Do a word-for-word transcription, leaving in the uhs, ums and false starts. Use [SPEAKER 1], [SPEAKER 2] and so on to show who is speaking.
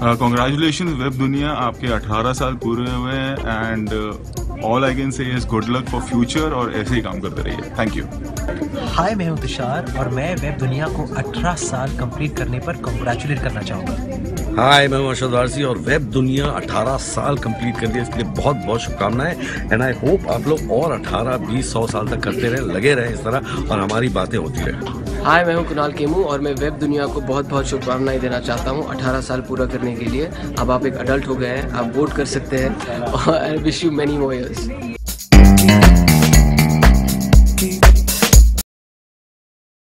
[SPEAKER 1] Congratulation web दुनिया, आपके अठारह साल पूरे हुए हैं and all I can say is good luck for future और ऐसे ही काम करते रहिए। Thank you.
[SPEAKER 2] हाय, मैं हूं तुषार और मैं वेब दुनिया को अठारह साल कंप्लीट करने पर कॉन्ग्रेचुलेट करना चाहूँगा।
[SPEAKER 3] हाय, मैं हूं अर्शद वारसी और वेब दुनिया अठारह साल कंप्लीट कर दिया, इसके लिए बहुत बहुत शुभकामनाएं एंड आई होप आप लोग और अठारह बीस सौ साल तक करते रहें, लगे रहें इस तरह और हमारी बातें होती रहें।
[SPEAKER 4] हाय, मैं हूं कुणाल केमू और मैं वेब दुनिया को बहुत बहुत शुभकामनाएं देना चाहता हूं अठारह साल पूरा करने के लिए। अब आप एक अडल्ट हो गए हैं, आप वोट कर सकते हैं और I wish you many more years.